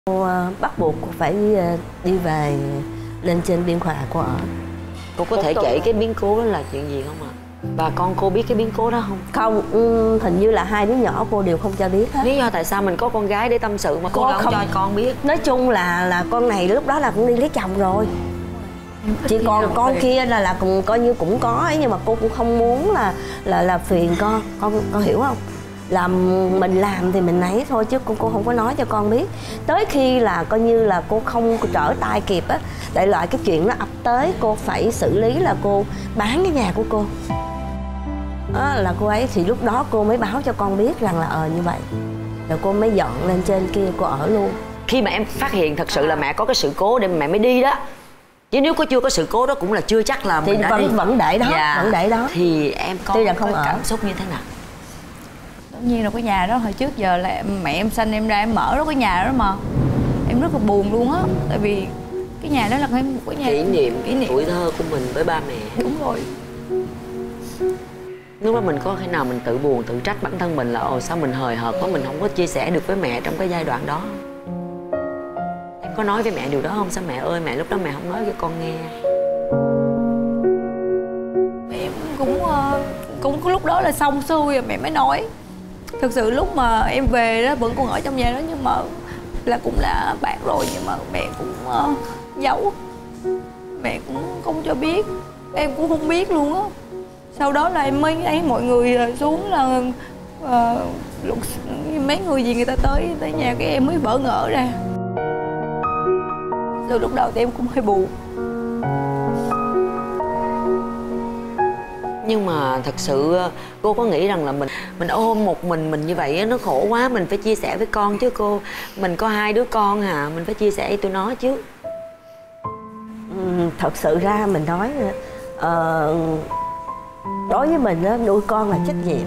Cô bắt buộc cô phải đi về lên trên biên hòa cô ở. Cô có thể kể cái biến cố đó là chuyện gì không ạ? Và con cô biết cái biến cố đó không? Không, hình như là hai đứa nhỏ cô đều không cho biết hết. Lý do tại sao mình có con gái để tâm sự mà cô không cho con biết? Nói chung là con này lúc đó là cũng đi lấy chồng rồi. Chỉ còn con kia là cũng coi như cũng có ấy, nhưng mà cô cũng không muốn là phiền con hiểu không? Là mình làm thì mình nấy thôi chứ cô không có nói cho con biết. Tới khi là coi như là cô không trở tay kịp á, đại loại cái chuyện nó ập tới, cô phải xử lý là cô bán cái nhà của cô. Là cô ấy thì lúc đó cô mới báo cho con biết rằng là như vậy. Rồi cô mới dọn lên trên kia cô ở luôn. Khi mà em phát hiện thật sự là mẹ có cái sự cố để mẹ mới đi đó, chứ nếu chưa có sự cố đó cũng là chưa chắc là thì mình đã đi. Vẫn để đó, vẫn để đó. Thì em có cảm xúc như thế nào? Tất nhiên là cái nhà đó hồi trước giờ là mẹ em sanh em ra em mở đó cái nhà đó mà em rất là buồn luôn á, tại vì cái nhà đó là một cái nhà kỷ niệm tuổi thơ của mình với ba mẹ. Đúng rồi. Lúc đó mình có khi nào mình tự buồn tự trách bản thân mình là sao mình hời hợt quá, mình không có chia sẻ được với mẹ trong cái giai đoạn đó? Em có nói với mẹ điều đó không? Sao mẹ ơi, mẹ lúc đó mẹ không nói cho con nghe? Mẹ cũng có lúc đó là xong xuôi rồi mẹ mới nói. Thực sự lúc mà em về đó vẫn còn ở trong nhà đó, nhưng mà là cũng là bạn rồi, nhưng mà mẹ cũng giấu, mẹ cũng không cho biết, em cũng không biết luôn á. Sau đó là em mới thấy mọi người xuống là mấy người gì người ta tới nhà, cái em mới bỡ ngỡ ra. Từ lúc đầu thì em cũng hơi buồn. Nhưng mà thật sự cô có nghĩ rằng là mình ôm một mình như vậy nó khổ quá, mình phải chia sẻ với con chứ cô. Mình có 2 đứa con hả, mình phải chia sẻ với tụi nó chứ. Thật sự ra mình nói đối với mình á, nuôi con là trách nhiệm.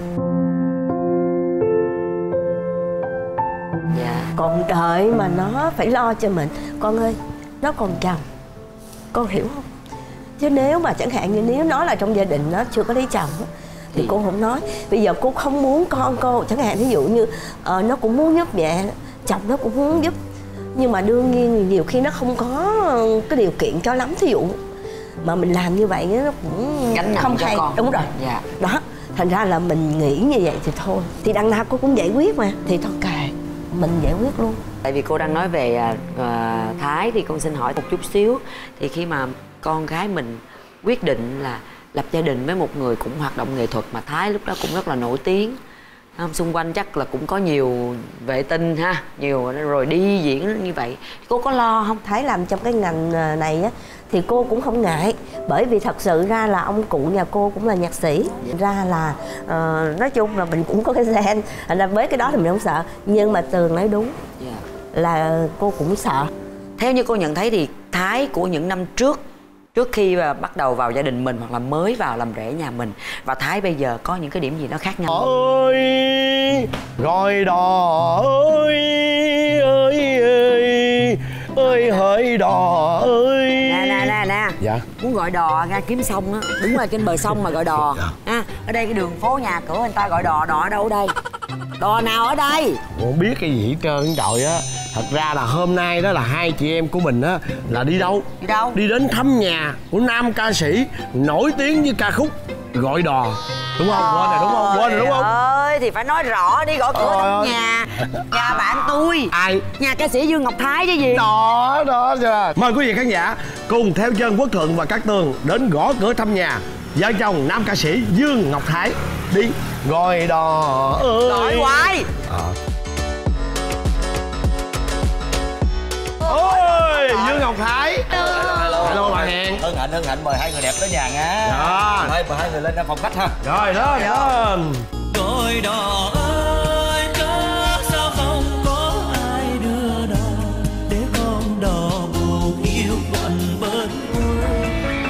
Còn đợi mà nó phải lo cho mình. Con ơi, nó còn chồng, con hiểu không? Chứ nếu mà chẳng hạn như nếu nó là trong gia đình nó chưa có lấy chồng thì cô không nói. Bây giờ cô không muốn con cô, chẳng hạn ví dụ như nó cũng muốn giúp mẹ, chồng nó cũng muốn giúp, nhưng mà đương nhiên nhiều khi nó không có cái điều kiện cho lắm, thí dụ mà mình làm như vậy nó cũng không hay. Đúng rồi. Đó, thành ra là mình nghĩ như vậy thì thôi, thì đằng nào cô cũng giải quyết mà, thì thôi kệ mình giải quyết luôn. Tại vì cô đang nói về Thái thì con xin hỏi một chút xíu. Thì khi mà con gái mình quyết định là lập gia đình với một người cũng hoạt động nghệ thuật, mà Thái lúc đó cũng rất là nổi tiếng, xung quanh chắc là cũng có nhiều vệ tinh ha, nhiều rồi đi diễn như vậy, cô có lo không? Thái làm trong cái ngành này á thì cô cũng không ngại, bởi vì thật sự ra là ông cụ nhà cô cũng là nhạc sĩ, ra là nói chung là mình cũng có cái gen, thành ra với cái đó thì mình không sợ. Nhưng mà Tường nói đúng, là cô cũng sợ. Theo như cô nhận thấy thì Thái của những năm trước khi mà bắt đầu vào gia đình mình hoặc là mới vào làm rể nhà mình, và Thái bây giờ có những cái điểm gì nó khác nhau? Ơi gọi đò ơi ơi ơi ơi hỡi đò ơi. Nè. Dạ. Muốn gọi đò ra kiếm sông á, đúng là trên bờ sông mà gọi đò. Ở đây cái đường phố nhà cửa người ta gọi đò ở đâu ở đây? Đò nào ở đây? Không biết cái gì hết trơn trời á. Thật ra là hôm nay đó là hai chị em của mình á là đi đâu? Đi đâu? Đi đến thăm nhà của nam ca sĩ nổi tiếng với ca khúc Gọi Đò. Đúng không? Quên rồi đúng không? Quên rồi đúng không? Ơi thì phải nói rõ đi, gõ cửa trong nhà. Nhà bạn tôi. Ai? Nhà ca sĩ Dương Ngọc Thái chứ gì. Đó rồi. Mời quý vị khán giả cùng theo chân Quốc Thuận và Cát Tường đến gõ cửa thăm nhà vợ chồng nam ca sĩ Dương Ngọc Thái. Đi. Gọi đò ơi. Gọi hoài. Ôi Dương Ngọc Thái. Hello bà Hẹn. Hân hạnh mời hai người đẹp tới nhà nha. Mời hai người lên phòng khách ha. Rồi đó. Gọi đò ơi, cớ sao không có ai đưa đò để con đò buồn yêu quạnh bên quê.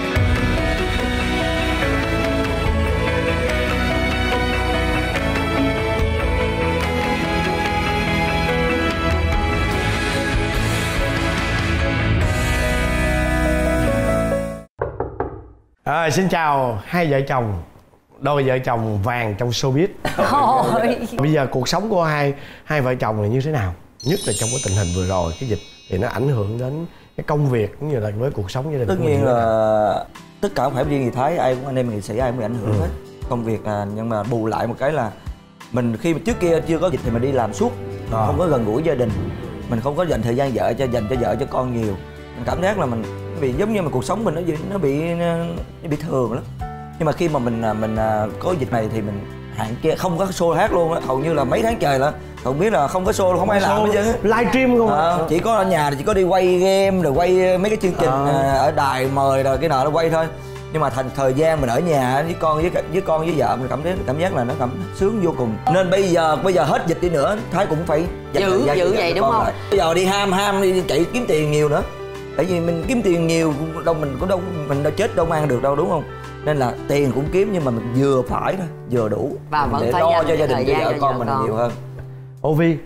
Xin chào hai vợ chồng, đôi vợ chồng vàng trong showbiz. Bây giờ cuộc sống của hai vợ chồng là như thế nào? nhất là trong cái tình hình vừa rồi cái dịch thì nó ảnh hưởng đến cái công việc cũng như là với cuộc sống gia đình. Tất nhiên là tất cả không phải riêng gì Thái, ai cũng anh em nghệ sĩ ai cũng bị ảnh hưởng hết công việc. Nhưng mà bù lại một cái là mình khi mà trước kia chưa có dịch thì mình đi làm suốt, không có gần gũi gia đình, mình không có dành thời gian dành cho vợ cho con nhiều. Mình cảm giác là mình bị giống như mà cuộc sống mình nó bị thường lắm. Nhưng mà khi mà mình có dịch này thì mình hạn chế không có show hát luôn á, hầu như là mấy tháng trời là không biết là không có show, không ai làm hết trơn á. Livestream không? Chỉ có ở nhà thì chỉ có đi quay game rồi quay mấy cái chương trình ở đài mời rồi cái nọ nó quay thôi. Nhưng mà thành thời gian mình ở nhà với con với vợ mình cảm giác là nó sướng vô cùng. Nên bây giờ hết dịch đi nữa Thái cũng phải giữ vậy đúng không? Bây giờ đi ham đi chạy kiếm tiền nhiều nữa. Tại vì mình kiếm tiền nhiều mình đâu chết đâu mang được đâu, đúng không? Nên là tiền cũng kiếm nhưng mà mình vừa phải thôi, vừa đủ và vẫn để phải lo cho gia đình cho vợ con mình nhiều hơn. Ô Vi,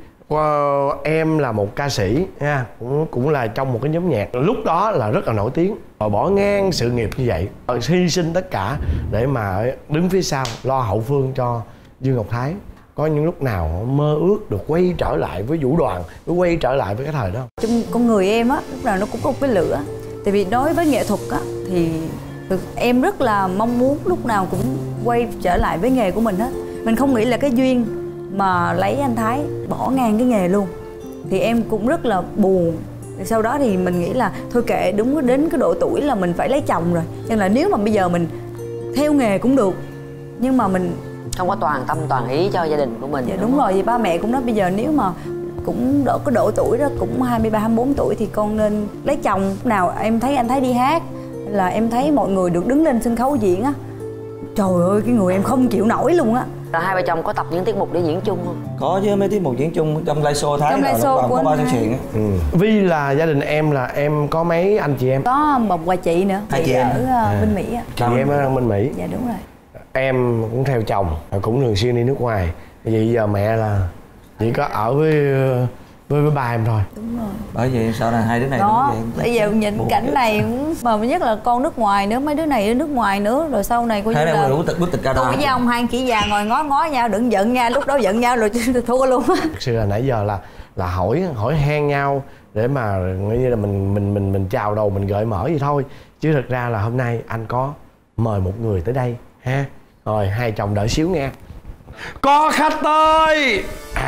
em là một ca sĩ nha, cũng là trong một cái nhóm nhạc lúc đó là rất là nổi tiếng, rồi bỏ ngang sự nghiệp như vậy, hy sinh tất cả để mà đứng phía sau lo hậu phương cho Dương Ngọc Thái. Có những lúc nào mơ ước được quay trở lại với vũ đoàn, quay trở lại với cái thời đó không? Trong con người em á, lúc nào nó cũng có một cái lửa. Tại vì đối với nghệ thuật á thì em rất là mong muốn lúc nào cũng quay trở lại với nghề của mình hết. Mình không nghĩ là cái duyên mà lấy anh Thái bỏ ngang cái nghề luôn thì em cũng rất là buồn. Sau đó thì mình nghĩ là thôi kệ, đúng đến cái độ tuổi là mình phải lấy chồng rồi, nên là nếu mà bây giờ mình theo nghề cũng được nhưng mà mình không có toàn tâm toàn ý cho gia đình của mình. Dạ đúng rồi, vì ba mẹ cũng nói bây giờ nếu mà cũng cái độ tuổi đó cũng 23, 24 tuổi thì con nên lấy chồng. Nào em thấy anh Thái đi hát là em thấy mọi người được đứng lên sân khấu diễn á, trời ơi cái người em không chịu nổi luôn á. Rồi hai vợ chồng có tập những tiết mục để diễn chung không? Có chứ, mấy tiết mục diễn chung trong live show Thái. Trong live show của anh Thái. Vi là gia đình em là em có mấy anh chị em? Có một vài chị nữa, chị ở bên Mỹ á. Chị em ở bên Mỹ. Dạ đúng rồi. Em cũng theo chồng, cũng thường xuyên đi nước ngoài. Vậy giờ mẹ là chỉ có ở với ba em thôi. Đúng rồi. Bởi vậy sao là hai đứa này đó bây giờ nhìn cảnh này mà nhất là con nước ngoài nữa, mấy đứa này ở nước ngoài nữa, rồi sau này coi như là bút tịch Canada. Tôi với ông hai chị già ngồi ngó nhau, đừng giận nha, lúc đó giận nhau rồi thua luôn. Thực sự là nãy giờ là hỏi han nhau để mà nghĩ như là mình chào đầu, mình gợi mở gì thôi, chứ thực ra là hôm nay anh có mời một người tới đây ha. Rồi hai chồng đợi xíu nghe. Có khách tới.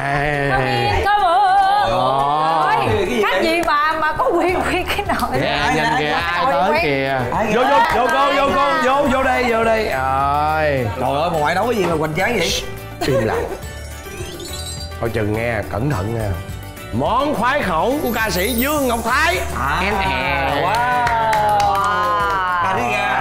Có bữa khách gì mà có quyền cái nồi. Nhìn kìa, ai tới kìa. Vô cô, vô đây. Rồi. Trời ơi, mà ngoại nấu cái gì mà hoành tráng vậy? Im lặng. Coi chừng nghe, cẩn thận nha. Món khoái khẩu của ca sĩ Dương Ngọc Thái. Wow. Cà ri gà.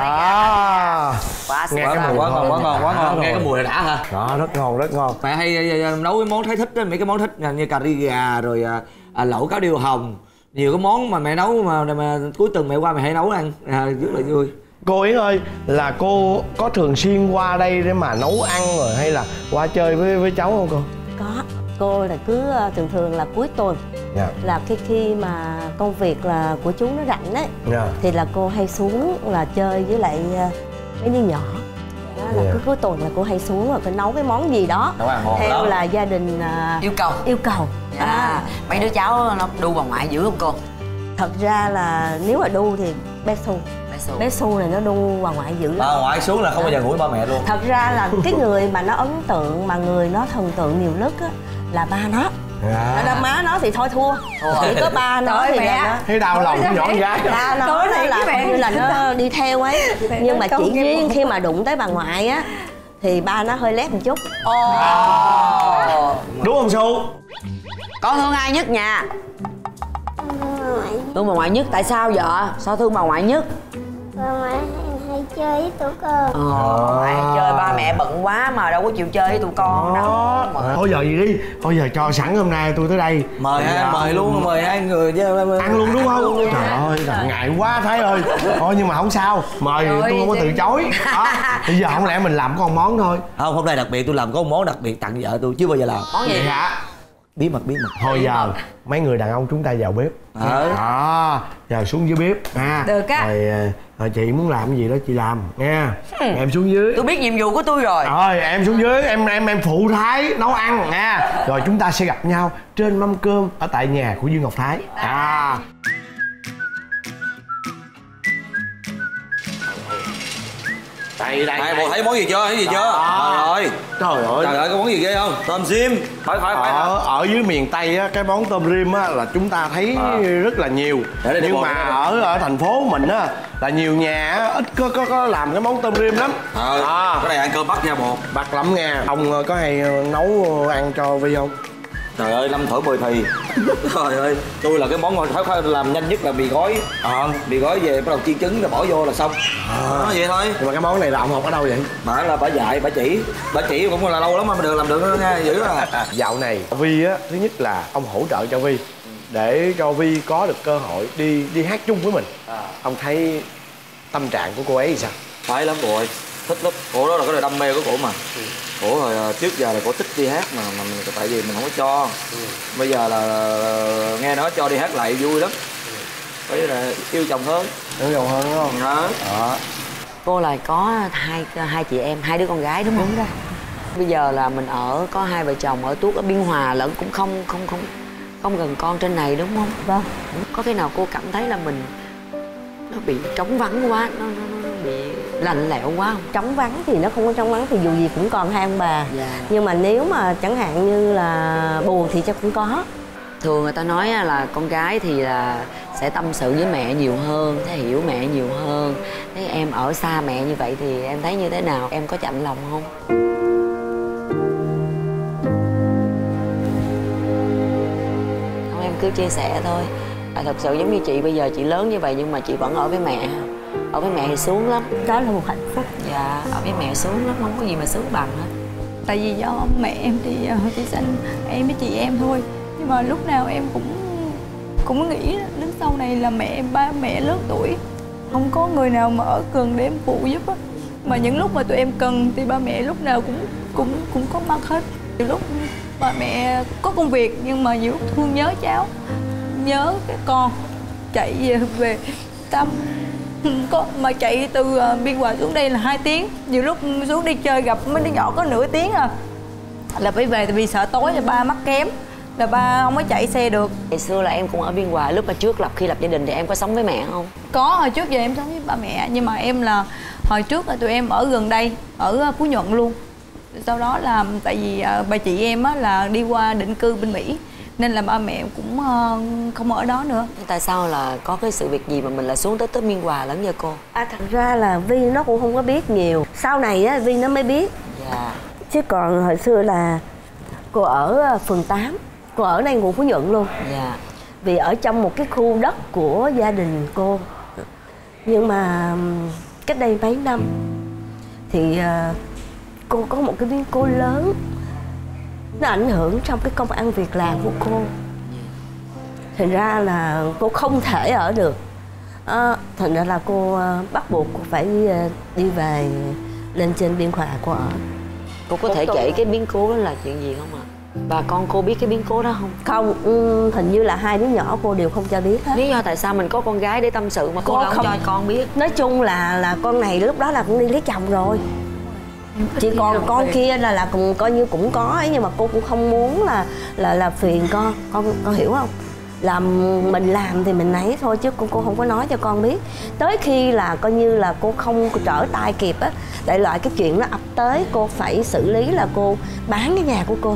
Nghe cái mùi quá ngon, nghe cái mùi là đã hả? Đó, rất ngon. Mẹ hay nấu cái món Thái thích đó, mấy cái món thích như cà ri gà rồi lẩu cá điêu hồng, nhiều cái món mà mẹ nấu mà cuối tuần mẹ qua mẹ hay nấu ăn rất là vui. Cô Yến ơi, là cô có thường xuyên qua đây để mà nấu ăn rồi hay là qua chơi với cháu không cô? Có, cô là cứ thường là cuối tuần là khi mà công việc là của chú nó rảnh ấy thì là cô hay xuống là chơi với lại mấy đứa nhỏ. Đó là cứ cuối tuần là cô hay xuống rồi phải nấu cái món gì đó theo là gia đình yêu cầu. Mấy đứa cháu nó đu bà ngoại dữ không cô? Thật ra là nếu mà đu thì bé Su này nó đu bà ngoại dữ lắm. Bà ngoại xuống là không bao giờ ngủ với ba mẹ luôn. Thật ra là cái người mà nó ấn tượng, mà người nó thần tượng nhiều nhất á là ba nó. Má nó thì thôi thua. Chỉ có ba nó thì là nó thấy đau lòng nhỏ con gái. Ba nó là coi như là nó đi theo ấy. Nhưng mà chỉ riêng khi mà đụng tới bà ngoại á thì ba nó hơi lép một chút. Đúng không Su? Con thương ai nhất nhà? Thương bà ngoại nhất. Tại sao vậy? Sao thương bà ngoại nhất? Bà ngoại hay chơi với tụi con. Hay chơi, ba mẹ bận quá mà đâu có chịu chơi với tụi con đâu. Thôi giờ gì đi, thôi giờ cho sẵn hôm nay tôi tới đây. Mời hai người chứ. Ăn luôn đúng không? Trời ơi, ngại quá Thái ơi. Thôi nhưng mà không sao, mời tôi không có từ chối. Bây giờ không lẽ mình làm có một món thôi. Không, hôm nay đặc biệt tôi làm có một món đặc biệt tặng vợ tôi chưa bao giờ làm. Món gì hả? Bí mật. Thôi giờ mấy người đàn ông chúng ta vào bếp. Giờ xuống dưới bếp ha. Được á. Rồi chị muốn làm cái gì đó chị làm nha. Em xuống dưới. Tôi biết nhiệm vụ của tôi rồi. Rồi em xuống dưới, em phụ Thái nấu ăn nha. Rồi chúng ta sẽ gặp nhau trên mâm cơm ở tại nhà của Dương Ngọc Thái. Đây Hai bộ thấy món gì chưa? Rồi. Trời ơi. Trời ơi, có món gì ghê không? Tôm rim. Phải. Ở dưới miền Tây á, cái món tôm rim á là chúng ta thấy rất là nhiều. Nhưng mà ở thành phố mình á là nhiều nhà á, ít có làm cái món tôm rim lắm. Cái này ăn cơm Bắc nha bồ. Bạc lắm nha. Ông có hay nấu ăn cho Vi không? Trời ơi, 5 thổi 10 thì. Trời ơi, tôi là cái món ngon làm nhanh nhất là mì gói. Mì gói về bắt đầu chiên trứng rồi bỏ vô là xong. Nó vậy thôi. Nhưng mà cái món này là ông học ở đâu vậy? Bà là bà dạy, bà chỉ cũng là lâu lắm mà được làm được nha, dữ à. Dạo này Vi á, thứ nhất là ông hỗ trợ cho Vi để cho Vi có được cơ hội đi hát chung với mình. Ông thấy tâm trạng của cô ấy thì sao? Phải lắm bộ ơi, thích lắm. Cổ đó là cái đam mê của cổ mà. Cổ hồi trước giờ là cổ thích đi hát mà mình tại vì mình không có cho. Bây giờ là nghe nói cho đi hát lại vui lắm. Bây giờ là yêu chồng hơn. Yêu chồng hơn đúng không? Đó. Cô là có hai chị em, 2 đứa con gái đúng không? Đúng rồi. Bây giờ là mình có 2 vợ chồng ở Tuốt ở Biên Hòa lẫn cũng không gần con trên này đúng không? Vâng. Có khi nào cô cảm thấy là mình nó bị trống vắng quá, nó bị lạnh lẽo quá không? Trống vắng thì nó không có trống vắng, thì dù gì cũng còn 2 ông bà. Nhưng mà nếu mà chẳng hạn như là buồn thì chắc cũng có. Thường người ta nói là con gái thì là sẽ tâm sự với mẹ nhiều hơn, sẽ hiểu mẹ nhiều hơn. Thế em ở xa mẹ như vậy thì em thấy như thế nào? Em có chạnh lòng không? Không, em cứ chia sẻ thôi. Thật sự giống như chị bây giờ chị lớn như vậy nhưng mà chị vẫn ở với mẹ. Ở với mẹ thì sướng lắm. Đó là một hạnh phúc. Dạ, ở với mẹ sướng lắm, không có gì mà sướng bằng hết. Tại vì do mẹ em thì chỉ sinh em với chị em thôi. Nhưng mà lúc nào em cũng nghĩ đến sau này là ba mẹ lớn tuổi, không có người nào mà ở gần để em phụ giúp á. Mà những lúc mà tụi em cần thì ba mẹ lúc nào cũng có mặt hết. Nhiều lúc ba mẹ có công việc nhưng mà nhiều lúc thương nhớ cháu, nhớ cái con, chạy về tâm. Mà chạy từ Biên Hòa xuống đây là 2 tiếng. Nhiều lúc xuống đi chơi gặp mấy đứa nhỏ có nửa tiếng là phải về, tại vì sợ tối là ba mắc kém, là ba không có chạy xe được. Ngày xưa là em cũng ở Biên Hòa, lúc mà khi lập gia đình thì em có sống với mẹ không? Có, hồi trước giờ em sống với ba mẹ. Nhưng mà em là hồi trước là tụi em ở gần đây, ở Phú Nhuận luôn. Sau đó là tại vì bà chị em là đi qua định cư bên Mỹ nên là ba mẹ cũng không ở đó nữa. Tại sao là có cái sự việc gì mà mình lại xuống tới Biên Hòa lẫn vậy cô? Thật ra là Vi nó cũng không có biết nhiều. Sau này á Vi nó mới biết. Dạ. Chứ còn hồi xưa là cô ở phường 8, cô ở đây quận Phú Nhuận luôn. Dạ. Vì ở trong một cái khu đất của gia đình cô. Nhưng mà cách đây mấy năm thì cô có một cái biến cố lớn, nó ảnh hưởng trong cái công ăn việc làm của cô. Thành ra là cô không thể ở được. Thành ra là cô bắt buộc cô phải đi về lên trên Biên Hòa cô ở. Cô có thể kể cái biến cố đó là chuyện gì không ạ? Bà con cô biết cái biến cố đó không? Không, hình như là 2 đứa nhỏ cô đều không cho biết hết. Lý do tại sao mình có con gái để tâm sự mà cô không cho con biết? Nói chung là con này lúc đó là cũng đi lấy chồng rồi. Chỉ còn con kia là cũng coi như cũng có ấy, nhưng mà cô cũng không muốn là phiền con hiểu không? Là mình làm thì mình ấy thôi chứ cô không có nói cho con biết. Tới khi là coi như là cô không trở tay kịp á, đại loại cái chuyện nó ập tới, cô phải xử lý là cô bán cái nhà của cô.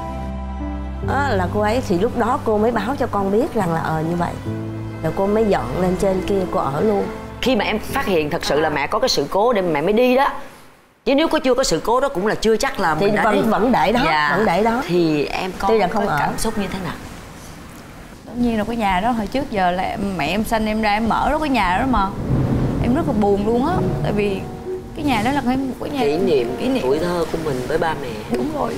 Là cô ấy thì lúc đó cô mới báo cho con biết rằng là như vậy. Rồi cô mới dọn lên trên kia cô ở luôn. Khi mà em phát hiện thật sự là mẹ có cái sự cố để mẹ mới đi đó, chứ nếu chưa có sự cố đó cũng là chưa chắc là thì mình đã đi. Vẫn để đó. Dạ. Vẫn để đó. Thì em có cảm xúc như thế nào? Tất nhiên là cái nhà đó hồi trước giờ là mẹ em sanh em ra em mở đó, cái nhà đó mà em rất là buồn luôn á. Tại vì cái nhà đó là cái nhà kỷ niệm tuổi thơ của mình với ba mẹ. Đúng rồi.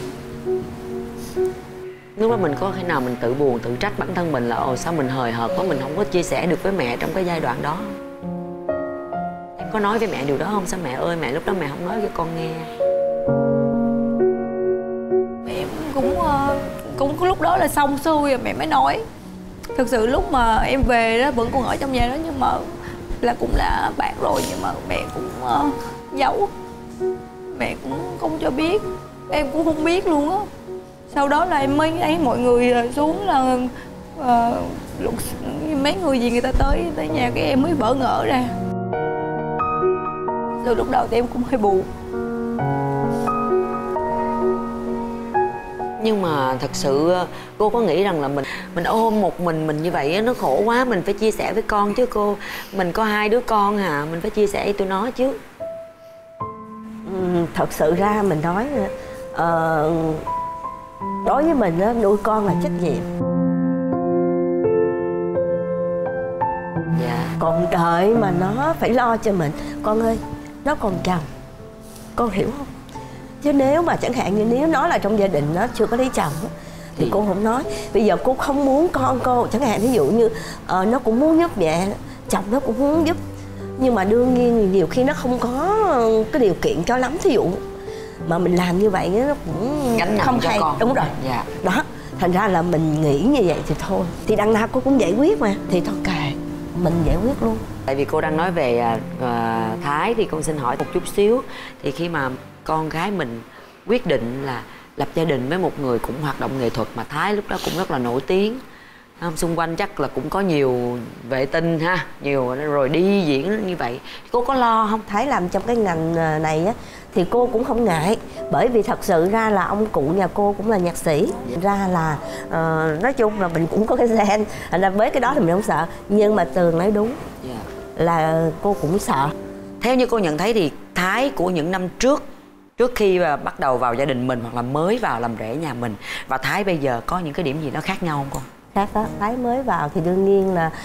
Lúc đó mình có khi nào mình tự buồn, tự trách bản thân mình là sao mình hời hợt quá, mình không có chia sẻ được với mẹ trong cái giai đoạn đó? Em có nói với mẹ điều đó không? Sao mẹ ơi, mẹ lúc đó mẹ không nói cho con nghe? Em cũng cũng lúc đó là xong xuôi rồi mẹ mới nói. Thực sự lúc mà em về đó vẫn còn ở trong nhà đó, nhưng mà là cũng là bạn rồi, nhưng mà mẹ cũng giấu, mẹ cũng không cho biết, em cũng không biết luôn á. Sau đó là em mới thấy mọi người xuống là mấy người gì người ta tới nhà, cái em mới vỡ ngỡ ra. Từ lúc đầu thì em cũng hơi buồn. Nhưng mà thật sự cô có nghĩ rằng là mình ôm một mình như vậy nó khổ quá, mình phải chia sẻ với con chứ cô. Mình có 2 đứa con à, mình phải chia sẻ với tụi nó chứ. Thật sự ra mình nói đối với mình á, nuôi con là trách nhiệm. Dạ. Còn đợi mà nó phải lo cho mình. Con ơi, nó còn chồng, con hiểu không? Chứ nếu mà chẳng hạn như nếu nó là trong gia đình nó chưa có lấy chồng thì cô không nói. Bây giờ cô không muốn con cô, chẳng hạn ví dụ như nó cũng muốn giúp mẹ, chồng nó cũng muốn giúp, nhưng mà đương nhiên nhiều khi nó không có cái điều kiện cho lắm. Thí dụ mà mình làm như vậy nó cũng gánh nặng không cho hay. con. Đúng rồi. Dạ. Đó, thành ra là mình nghĩ như vậy thì thôi, thì đằng nào cô cũng giải quyết mà, thì thôi kệ, mình giải quyết luôn. Tại vì cô đang nói về Thái thì con xin hỏi một chút xíu. Thì khi mà con gái mình quyết định là lập gia đình với một người cũng hoạt động nghệ thuật, mà Thái lúc đó cũng rất là nổi tiếng, không? Xung quanh chắc là cũng có nhiều vệ tinh ha, nhiều rồi đi diễn như vậy, cô có lo không? Thái làm trong cái ngành này á thì cô cũng không ngại, bởi vì thật sự ra là ông cụ nhà cô cũng là nhạc sĩ, ra là nói chung là mình cũng có cái gen, thành ra với cái đó thì mình không sợ. Nhưng mà Tường nói đúng, là cô cũng sợ. Theo như cô nhận thấy thì Thái của những năm trước khi mà bắt đầu vào gia đình mình hoặc là mới vào làm rể nhà mình, và Thái bây giờ có những cái điểm gì nó khác nhau không con? Khác đó. Thái mới vào thì đương nhiên là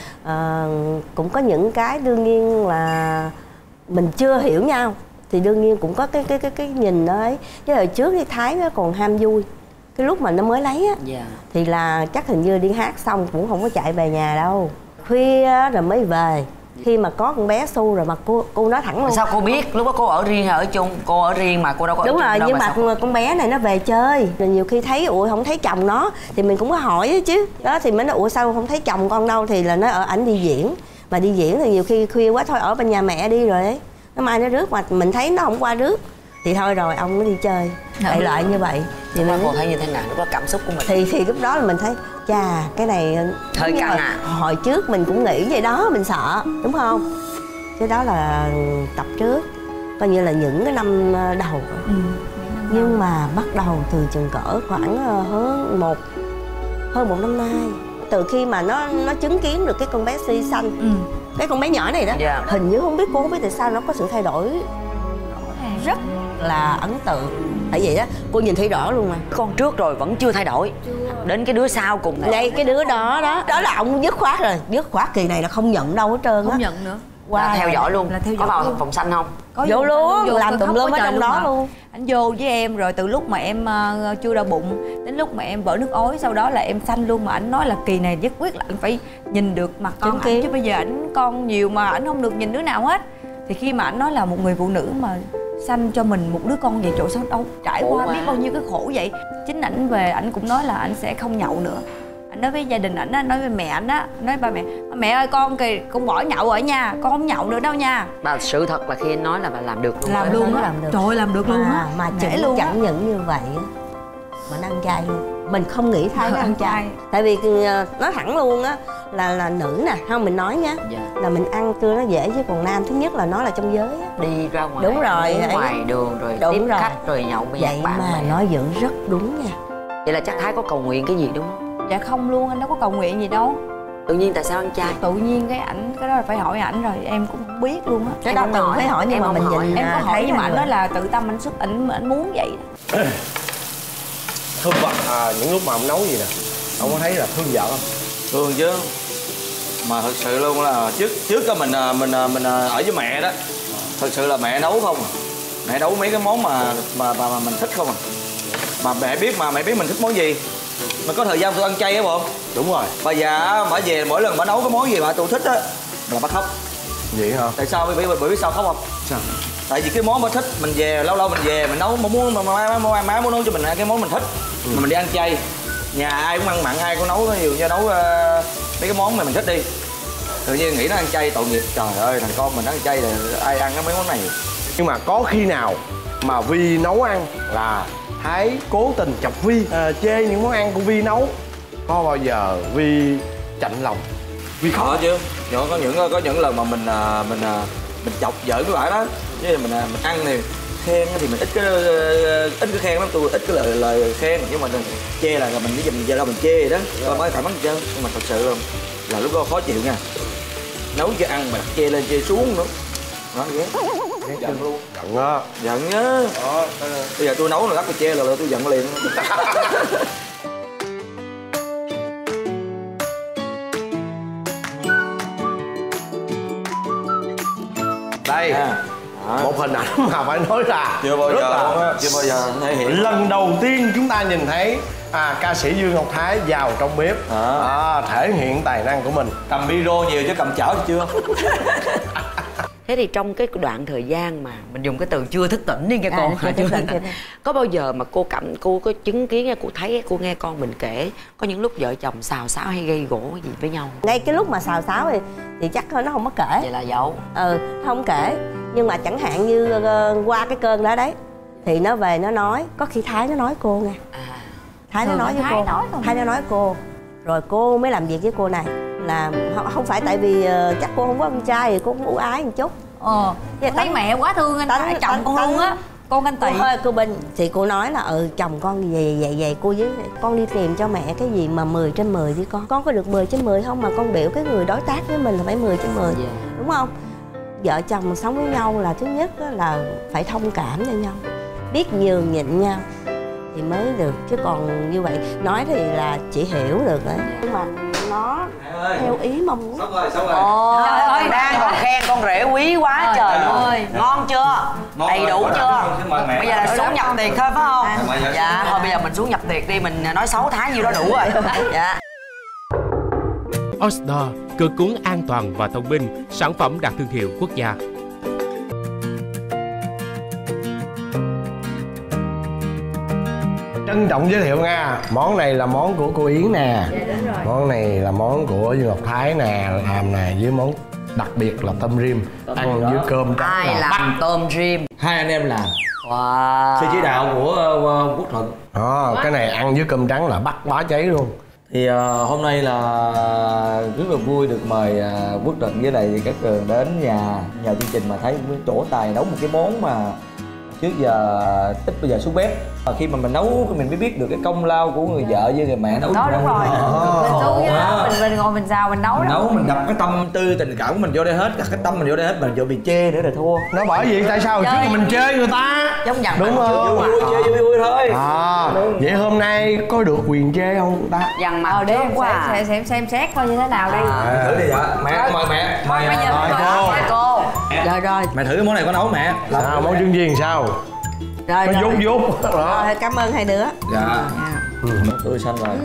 cũng có những cái đương nhiên là mình chưa hiểu nhau, thì đương nhiên cũng có cái nhìn đó ấy. Chứ hồi trước thì Thái nó còn ham vui. Cái lúc mà nó mới lấy á thì là chắc hình như đi hát xong cũng không có chạy về nhà đâu, khuya rồi mới về. Khi mà có con bé Su rồi mà cô nói thẳng luôn. Sao cô biết? Lúc đó cô ở riêng hay ở chung? Cô ở riêng mà cô đâu có ở chung. Đúng rồi, đâu nhưng mà con bé này nó về chơi, rồi nhiều khi thấy ủa không thấy chồng nó thì mình cũng có hỏi đó chứ. Đó thì mới nói ủa sao không thấy chồng con đâu, thì là nó ở ảnh đi diễn. Mà đi diễn thì nhiều khi khuya quá thôi ở bên nhà mẹ đi rồi ấy. Nó mai nó rước mà mình thấy nó không qua rước thì thôi rồi ông nó đi chơi. Đại loại như vậy. Thì mình cô thấy như thế nào? Lúc đó cảm xúc của mình thì lúc đó là mình thấy chà cái này hơi căng à. Hồi trước mình cũng nghĩ vậy đó, mình sợ đúng không? Cái đó là tập trước, coi như là những cái năm đầu. Nhưng mà bắt đầu từ chừng cỡ khoảng hơn một năm nay, từ khi mà nó chứng kiến được cái con bé Si xanh, cái con bé nhỏ này đó, hình như không biết cô không biết tại sao nó có sự thay đổi rất là ấn tượng. Tại vậy đó, cô nhìn thấy rõ luôn mà. Con trước rồi vẫn chưa thay đổi, đến cái đứa sau cùng này. Đây cái đứa đó là ông dứt khoát rồi, dứt khoát kỳ này là không nhận đâu hết trơn á. Không nhận nữa. Là theo dõi luôn. Có vào phòng xanh không? Có vô luôn, làm tùm lum ở trong đó luôn. Anh vô với em rồi từ lúc mà em chưa đau bụng đến lúc mà em vỡ nước ối, sau đó là em xanh luôn. Mà anh nói là kỳ này nhất quyết là anh phải nhìn được mặt con ảnh, chứ bây giờ ảnh con nhiều mà ảnh không được nhìn đứa nào hết. Thì khi mà ảnh nói là một người phụ nữ mà sanh cho mình một đứa con vậy, chỗ sao đâu trải qua biết bao nhiêu cái khổ vậy. Chính ảnh về ảnh cũng nói là ảnh sẽ không nhậu nữa. Anh nói với gia đình ảnh á, nói với mẹ ảnh á, nói ba mẹ ơi con kìa, con bỏ nhậu ở nhà, con không nhậu nữa đâu nha. Mà sự thật là khi anh nói là bà làm được luôn. Làm luôn á. Trời ơi làm được luôn á. Mà chẳng những như vậy mà nó ăn chay luôn. Mình không nghĩ Thái nó ăn chay. Tại vì nói thẳng luôn á là nữ nè, không mình nói nhá, là mình ăn trưa nó dễ, chứ còn nam thứ nhất là nó là trong giới á. Đi ra ngoài, đúng rồi, ngoài đường rồi tiếp khách rồi nhậu với vậy bạn mà nói vẫn rất đúng nha. Vậy là chắc Thái có cầu nguyện cái gì đúng không? Dạ không luôn, anh đâu có cầu nguyện gì đâu. Tự nhiên tại sao ăn chay? Tự nhiên cái đó là phải hỏi ảnh rồi, em cũng không biết luôn á. Cái đó Tường phải hỏi, nhưng mà mình nhìn em có hỏi nhưng mà ảnh nói là tự tâm anh xuất, ảnh muốn vậy. Thương vợ những lúc mà ông nấu gì nè, ông có thấy là thương vợ không? Thương chứ. Mà thật sự luôn là trước đó mình ở với mẹ đó, thật sự là mẹ nấu không à. Mẹ nấu mấy cái món mà mình thích không à. Mà mẹ biết mình thích món gì. Mà có thời gian tôi ăn chay á bộ. Đúng rồi. Bà già bà về mỗi lần bà nấu cái món gì mà tôi thích á là bà khóc. Vậy hả? Tại sao biết sao khóc không? Sao? Tại vì cái món bà thích, mình về lâu lâu mình về mình nấu, mà muốn má muốn nấu cho mình ăn cái món mình thích, mà mình đi ăn chay, nhà ai cũng ăn mặn, ai cũng nấu nhiều như nấu mấy cái món mà mình thích đi. Tự nhiên nghĩ nó ăn chay tội nghiệp, trời ơi thằng con mình nó ăn chay là ai ăn cái mấy món này. Nhưng mà có khi nào mà Vi nấu ăn là Thái cố tình chọc Vi, chê những món ăn của Vi nấu, có bao giờ Vi chạnh lòng? Vi khó chứ. Có những lần mà mình chọc giỡn cái bạn đó, chứ mình ăn thì khen thì mình ít cái khen lắm, tôi ít cái lời khen, nhưng mà chê là mình cái gì giờ đâu mình chê đó, coi mới phải mắng chứ. Nhưng mà thật sự là lúc đó khó chịu nha, nấu cho ăn mà chê lên chê xuống nữa, nó ghét giận luôn. Giận á. Giận nhá. Bây giờ tôi nấu là gắt tôi chê là tôi giận liền. Đây một hình ảnh mà phải nói là chưa bao giờ thể hiện. Lần đầu tiên chúng ta nhìn thấy ca sĩ Dương Ngọc Thái vào trong bếp thể hiện tài năng của mình. Cầm micro nhiều chứ cầm chảo chưa. Thế thì trong cái đoạn thời gian mà mình dùng cái từ chưa thức tỉnh đi nghe con, có bao giờ mà cô có chứng kiến, cô thấy, cô nghe con mình kể có những lúc vợ chồng xào xáo hay gây gổ gì với nhau? Ngay cái lúc mà xào xáo thì chắc thôi nó không có kể. Vậy là giấu. Không kể. Nhưng mà chẳng hạn như qua cái cơn đó đấy thì nó về nó nói, có khi Thái nó nói cô nghe. Thái nó nói với cô. Thái nó nói cô. Rồi cô mới làm việc với cô này. Là không phải tại vì chắc cô không có con trai thì cô cũng ưu ái một chút. Thấy mẹ quá thương anh chồng con luôn á. Con anh Tị cô Bình thì cô nói là chồng con vậy cô với con đi tìm cho mẹ cái gì mà 10 trên 10 đi con có được 10 trên 10 không, mà con biểu cái người đối tác với mình là phải 10 trên 10 đúng không? Vợ chồng sống với nhau là thứ nhất là phải thông cảm cho nhau, biết nhường nhịn nhau thì mới được, chứ còn như vậy nói thì là chị hiểu được đấy, nhưng mà nó theo ý mong muốn. Xong rồi. Trời ơi, đang còn khen con rể quý quá trời ơi. Ngon chưa? Đầy đủ chưa? Bây giờ là xuống nhập tiệc thôi phải không? Dạ, thôi bây giờ mình xuống nhập tiệc đi, mình nói xấu Thái nhiêu đó đủ rồi. Dạ. Osdor, cửa cuốn an toàn và thông minh, sản phẩm đạt thương hiệu quốc gia. Trân trọng giới thiệu nha, món này là món của cô Yến nè. Món này là món của Dương Ngọc Thái nè, làm nè với món đặc biệt là tôm rim, ăn với cơm trắng. Ai làm tôm rim? Hai anh em làm. Wow. Sự chỉ đạo của Quốc Thuận. Cái này ăn với cơm trắng là bắt bá cháy luôn. Thì hôm nay là rất là vui được mời Quốc Thuận với lại các Cường đến nhờ chương trình mà thấy trổ tài nấu một cái món mà trước giờ ít bây giờ xuống bếp. Khi mà mình nấu mình mới biết được cái công lao của người vợ với người mẹ nấu. Đó đúng rồi. Mình xuống với đó, mình ngồi mình xào mình nấu đó. Mình đập cái tâm tư tình cảm của mình vô đây hết, đặt cái tâm mình vô đây hết, mình vô bị chê nữa là thua. Nó bởi vì tại sao chứ mình chê người ta. Giống dằn đúng không? Vui thôi. Vậy hôm nay có được quyền chê không ta? Dằn mặt để em xem xét coi như thế nào đi. Thử đi ạ. Mẹ mời mẹ. Mời cô. Rồi. Mẹ thử cái món này có nấu mẹ. Món trứng chiên sao? Rồi, nó vuốt rồi, cảm ơn hai đứa. Dạ. Tươi xanh rồi.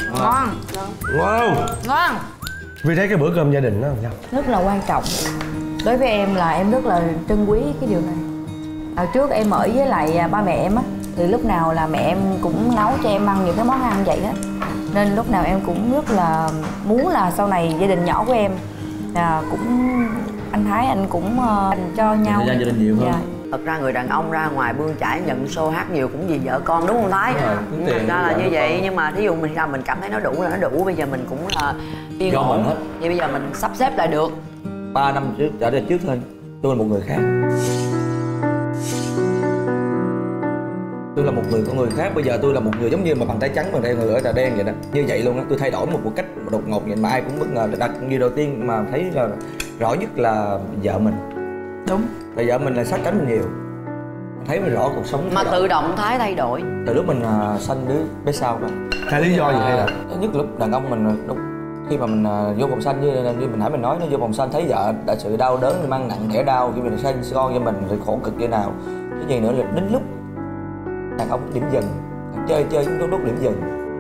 Ngon. Vì thấy cái bữa cơm gia đình đó sao? Rất là quan trọng. Đối với em là em rất là trân quý cái điều này. Hồi trước em ở với lại ba mẹ em á, thì lúc nào là mẹ em cũng nấu cho em ăn những cái món ăn vậy hết. Nên lúc nào em cũng rất là muốn là sau này gia đình nhỏ của em là cũng anh Thái anh cũng dành cho nhau. Thời gian gia đình nhiều hơn. Thật ra người đàn ông ra ngoài bươn chải nhận show hát nhiều cũng vì vợ con đúng không Thái? Thật ra là như vậy, nhưng mà thí dụ mình ra mình cảm thấy nó đủ là nó đủ. Bây giờ mình cũng là yên ổn hết. Vậy bây giờ mình sắp xếp lại được. 3 năm trước, trở ra trước thôi, tôi là một người khác. Tôi là một người con người khác, bây giờ tôi là một người giống như mà bàn tay trắng bàn tay người ở trà đen vậy đó. Như vậy luôn á, tôi thay đổi một cách đột ngột vậy mà ai cũng bất ngờ. Đặt như đầu tiên mà thấy là rõ nhất là vợ mình. Đúng. Tại vợ mình là sát cánh mình nhiều. Thấy mình rõ cuộc sống. Mà tự động Thái thay đổi. Từ lúc mình sanh đứa bé sau rồi. Cái lý do gì hay là? Thứ nhất lúc đàn ông mình khi mà mình vô vòng sanh như mình nãy mình nói, nó vô vòng sanh thấy vợ đã sự đau đớn, mang nặng đẻ đau khi mình sanh con cho mình rồi khổ cực như nào. Cái gì nữa là đến lúc đàn ông điểm dừng, chơi lúc điểm dừng.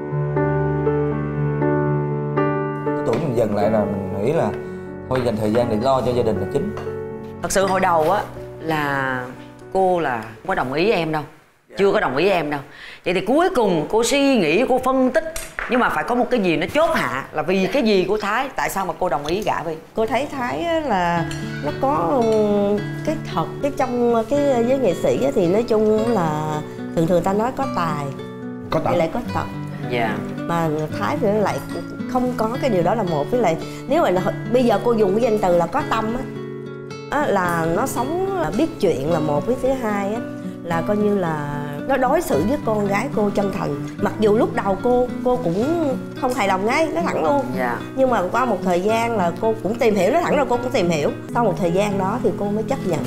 Cái tuổi mình dừng lại là mình nghĩ là thôi dành thời gian để lo cho gia đình là chính. Thật sự hồi đầu á là cô là không có đồng ý em đâu, chưa có đồng ý em đâu. Vậy thì cuối cùng cô suy nghĩ, cô phân tích Nhưng mà phải có một cái gì nó chốt hạ là vì cái gì của Thái, tại sao mà cô đồng ý gả Vi? Cô thấy Thái á là nó có cái thật, cái trong cái giới nghệ sĩ á thì nói chung là thường ta nói có tài, có tật, thì lại có tật. Dạ. Mà Thái thì lại không có cái điều đó là một. Với lại nếu mà bây giờ cô dùng cái danh từ là có tâm á, là nó sống là biết chuyện là một. Với thứ hai á là coi như là nó đối xử với con gái cô chân thành. Mặc dù lúc đầu cô cũng không hài lòng ngay, nói thẳng luôn. Dạ. Nhưng mà qua một thời gian là cô cũng tìm hiểu, nói thẳng là cô cũng tìm hiểu. Sau một thời gian đó thì cô mới chấp nhận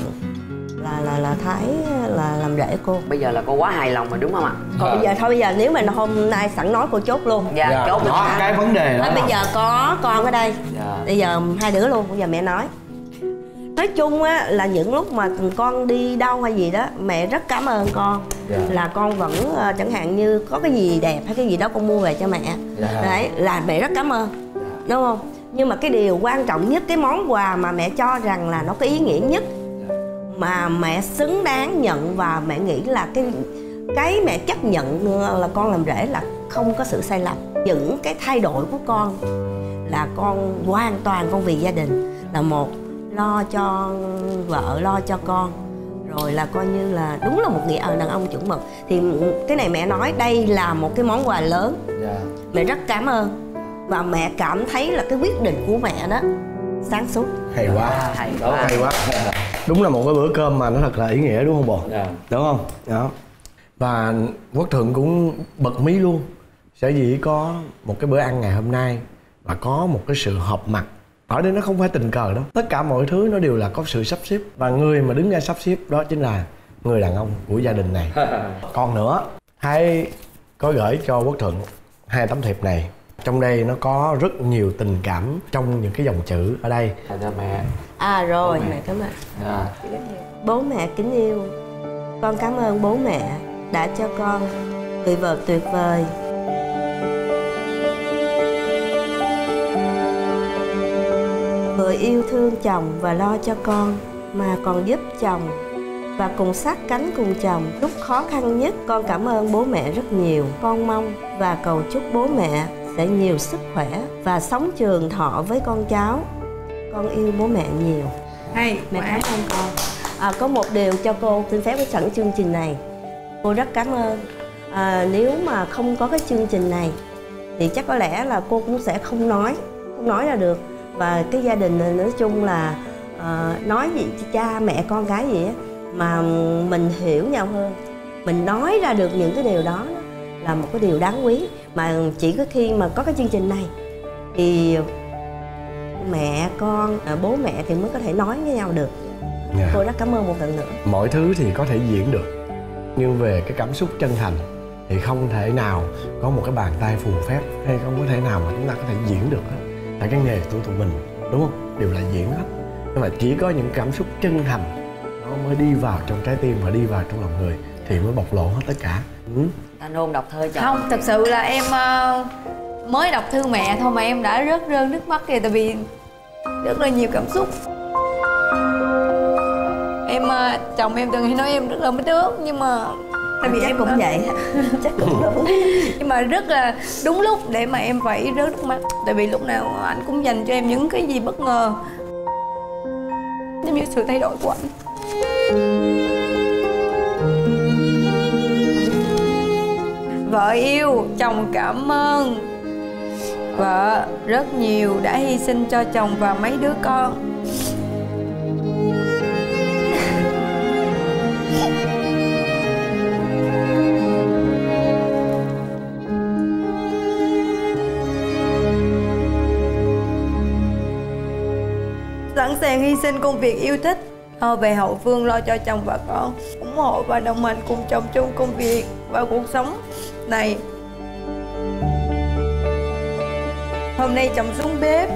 là Thái là làm rể cô. Bây giờ là cô quá hài lòng rồi đúng không ạ? Còn bây giờ thôi, bây giờ nếu mà hôm nay sẵn nói cô chốt luôn. Dạ, chốt luôn. Đó, cái vấn đề đó Thôi, bây giờ có con ở đây. Dạ. Bây giờ hai đứa luôn, bây giờ mẹ nói. Nói chung á là những lúc mà con đi đâu hay gì đó, mẹ rất cảm ơn con. Là con vẫn chẳng hạn như có cái gì đẹp hay cái gì đó con mua về cho mẹ. Đấy, là mẹ rất cảm ơn. Đúng không? Nhưng mà cái điều quan trọng nhất, cái món quà mà mẹ cho rằng là nó có ý nghĩa nhất, mà mẹ xứng đáng nhận, và mẹ nghĩ là cái mẹ chấp nhận là con làm rể là không có sự sai lầm. Những cái thay đổi của con là con hoàn toàn con vì gia đình. Là một, lo cho vợ, lo cho con, rồi là coi như là đúng là một người đàn ông chuẩn mực. Thì cái này mẹ nói đây là một cái món quà lớn. Mẹ rất cảm ơn. Và mẹ cảm thấy là cái quyết định của mẹ đó sáng suốt. Hay quá, hay quá. Đúng là một cái bữa cơm mà nó thật là ý nghĩa đúng không bồ? Đúng không? Đó. Và Quốc Thuận cũng bật mí luôn. Sở dĩ có một cái bữa ăn ngày hôm nay và có một cái sự họp mặt ở đây, nó không phải tình cờ đâu. Tất cả mọi thứ nó đều là có sự sắp xếp. Và người mà đứng ra sắp xếp đó chính là người đàn ông của gia đình này. Còn nữa, hãy có gửi cho Quốc Thuận 2 tấm thiệp này. Trong đây nó có rất nhiều tình cảm trong những cái dòng chữ ở đây. Cho mẹ. Rồi, mẹ cảm ơn. Bố mẹ kính yêu, con cảm ơn bố mẹ đã cho con người vợ tuyệt vời. Vừa yêu thương chồng và lo cho con, mà còn giúp chồng và cùng sát cánh cùng chồng lúc khó khăn nhất. Con cảm ơn bố mẹ rất nhiều. Con mong và cầu chúc bố mẹ sẽ nhiều sức khỏe và sống trường thọ với con cháu. Con yêu bố mẹ nhiều. Hay, mẹ cảm ơn con. Có một điều cho cô xin phép với sẵn chương trình này, cô rất cảm ơn. Nếu mà không có cái chương trình này thì chắc có lẽ là cô cũng sẽ không nói ra được. Và cái gia đình nói chung là nói gì cha mẹ con cái gì á mà mình hiểu nhau hơn, mình nói ra được những cái điều đó là một cái điều đáng quý. Mà chỉ có khi mà có cái chương trình này thì mẹ con, bố mẹ thì mới có thể nói với nhau được. Cô rất cảm ơn một lần nữa. Mọi thứ thì có thể diễn được, nhưng về cái cảm xúc chân thành thì không thể nào có một cái bàn tay phù phép, hay không có thể nào mà chúng ta có thể diễn được hết. Tại cái nghề của tụi mình, đúng không? Đều là diễn hết. Nhưng mà chỉ có những cảm xúc chân thành nó mới đi vào trong trái tim và đi vào trong lòng người thì mới bộc lộ hết tất cả. Ta nôn đọc thơ cho. Không, thật sự là em mới đọc thư mẹ thôi mà em đã rớt rơi nước mắt kìa. Tại vì rất là nhiều cảm xúc. Chồng em từng hay nói em rất là mít ướt, nhưng mà tại vì em cũng vậy. Chắc cũng đúng. Nhưng mà rất là đúng lúc để mà em phải rớt nước mắt. Tại vì lúc nào anh cũng dành cho em những cái gì bất ngờ, giống như sự thay đổi của anh. Vợ yêu, chồng cảm ơn vợ rất nhiều đã hy sinh cho chồng và mấy đứa con. Sẵn sàng hy sinh công việc yêu thích, về hậu phương lo cho chồng và con, ủng hộ và đồng hành cùng chồng trong công việc và cuộc sống này. Hôm nay chồng xuống bếp,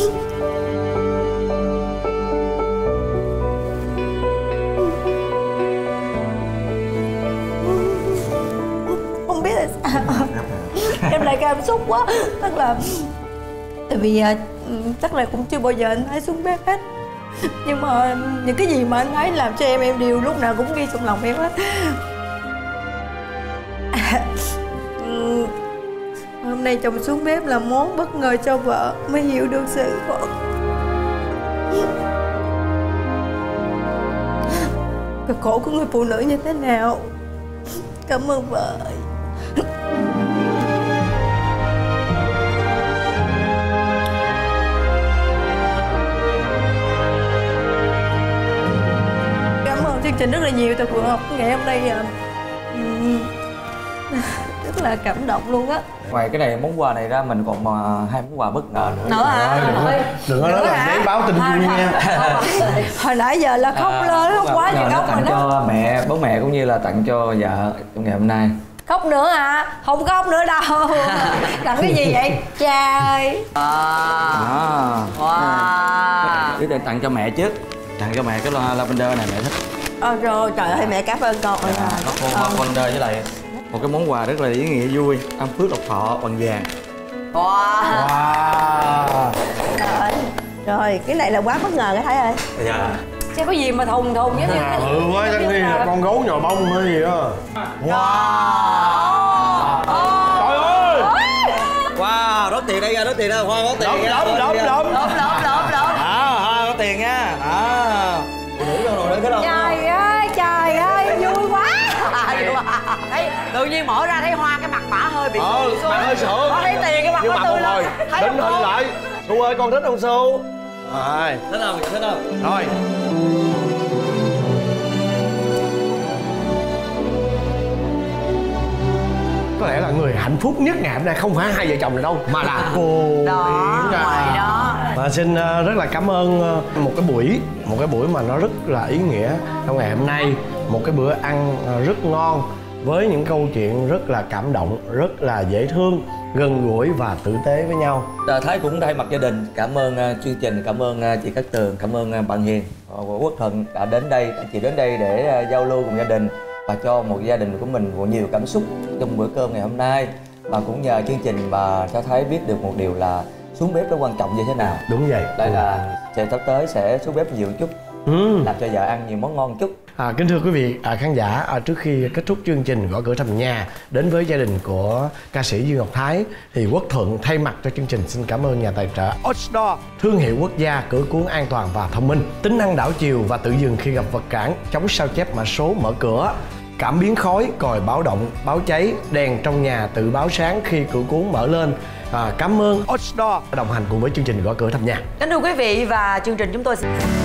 không biết là sao em lại cảm xúc quá. Tức là tại vì chắc là cũng chưa bao giờ anh ấy xuống bếp hết, nhưng mà những cái gì mà anh ấy làm cho em đều lúc nào cũng ghi trong lòng em hết. hôm nay chồng xuống bếp làm món bất ngờ cho vợ mới hiểu được sự cực khổ của người phụ nữ như thế nào. Cảm ơn vợ. Cảm ơn chương trình rất là nhiều. Thật sự ngày hôm nay rất là cảm động luôn á. Ngoài cái này món quà này ra mình còn 2 món quà bất ngờ nữa. Nữa hả? Đừng có nói là giấy báo tin vui nha. Hồi nãy giờ là khóc lên, khóc quá trời khóc rồi đó. Tặng cho mẹ, bố mẹ cũng như là tặng cho vợ trong ngày hôm nay. Khóc nữa hả? Không khóc nữa đâu. Tặng cái gì vậy? Trời. Wow. Để tặng cho mẹ trước. Tặng cho mẹ cái loa lavender này mẹ thích. Rồi trời ơi mẹ cảm ơn con. Có lavender với lại một cái món quà rất là ý nghĩa vui, tam phước lộc thọ bằng vàng. Wow. Rồi cái này là quá bất ngờ cái Thái ơi. Dạ. Chứ có gì mà thùng với quá chắc đi là con gấu nhồi bông hay gì đó. Wow. Trời ơi. Wow, đốt tiền đây ra, đốt tiền ra, Hoa đốt tiền. Lộn. Hoa đốt tiền nha. Nữ đâu rồi đấy không? Trời ơi, vui quá. Thấy tự nhiên mở ra thấy Hoa cái mặt bả hơi bị mặt hơi sượng. Có thấy tiền cái mặt nhưng nó mà tươi rồi định hình lại. Su ơi con thích không Su? Rồi. Thích không? Thích không? Rồi. Có lẽ là người hạnh phúc nhất ngày hôm nay không phải hai vợ chồng này đâu mà là cô đó. Và xin rất là cảm ơn một cái buổi mà nó rất là ý nghĩa trong ngày hôm nay, một cái bữa ăn rất ngon với những câu chuyện rất là cảm động, rất là dễ thương, gần gũi và tử tế với nhau. Thái cũng thay mặt gia đình cảm ơn chương trình, cảm ơn chị Cát Tường, cảm ơn bạn Hiền, Quốc Thuận đã đến đây, chị đến đây để giao lưu cùng gia đình và cho một gia đình của mình có nhiều cảm xúc trong bữa cơm ngày hôm nay. Và cũng nhờ chương trình và cho Thái biết được một điều là xuống bếp nó quan trọng như thế nào. Đúng vậy. Đây là sắp tới sẽ xuống bếp nhiều chút, làm cho vợ ăn nhiều món ngon chút. Kính thưa quý vị khán giả, trước khi kết thúc chương trình Gõ Cửa Thăm Nhà đến với gia đình của ca sĩ Dương Ngọc Thái thì Quốc Thuận thay mặt cho chương trình xin cảm ơn nhà tài trợ Osdor, thương hiệu quốc gia cửa cuốn an toàn và thông minh, tính năng đảo chiều và tự dừng khi gặp vật cản, chống sao chép mã số mở cửa, cảm biến khói, còi báo động, báo cháy, đèn trong nhà tự báo sáng khi cửa cuốn mở lên. Cảm ơn Osdor đồng hành cùng với chương trình Gõ Cửa Thăm Nhà. Kính thưa quý vị, và chương trình chúng tôi